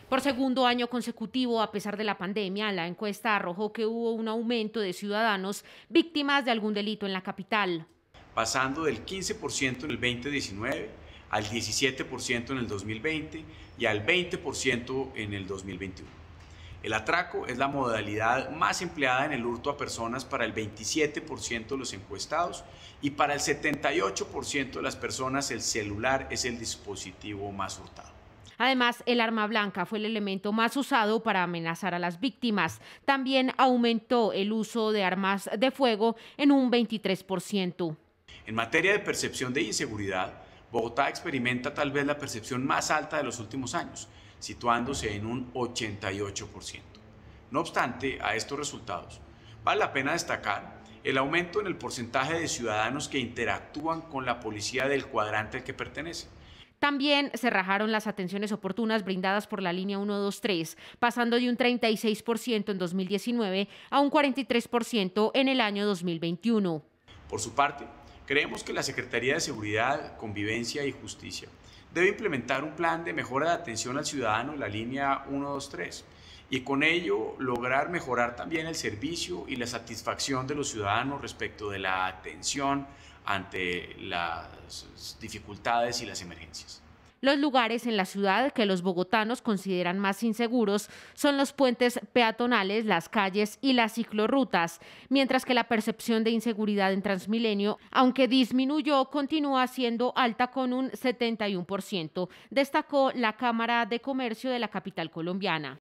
Por segundo año consecutivo, a pesar de la pandemia, la encuesta arrojó que hubo un aumento de ciudadanos víctimas de algún delito en la capital. Pasando del 15% en el 2019 al 17% en el 2020 y al 20% en el 2021. El atraco es la modalidad más empleada en el hurto a personas para el 27% de los encuestados y para el 78% de las personas el celular es el dispositivo más hurtado. Además, el arma blanca fue el elemento más usado para amenazar a las víctimas. También aumentó el uso de armas de fuego en un 23%. En materia de percepción de inseguridad, Bogotá experimenta tal vez la percepción más alta de los últimos años, situándose en un 88%. No obstante, a estos resultados, vale la pena destacar el aumento en el porcentaje de ciudadanos que interactúan con la policía del cuadrante al que pertenecen. También se rajaron las atenciones oportunas brindadas por la línea 123, pasando de un 36% en 2019 a un 43% en el año 2021. Por su parte, creemos que la Secretaría de Seguridad, Convivencia y Justicia debe implementar un plan de mejora de atención al ciudadano en la línea 123 y con ello lograr mejorar también el servicio y la satisfacción de los ciudadanos respecto de la atención ante las dificultades y las emergencias. Los lugares en la ciudad que los bogotanos consideran más inseguros son los puentes peatonales, las calles y las ciclorrutas, mientras que la percepción de inseguridad en Transmilenio, aunque disminuyó, continúa siendo alta con un 71%, destacó la Cámara de Comercio de la capital colombiana.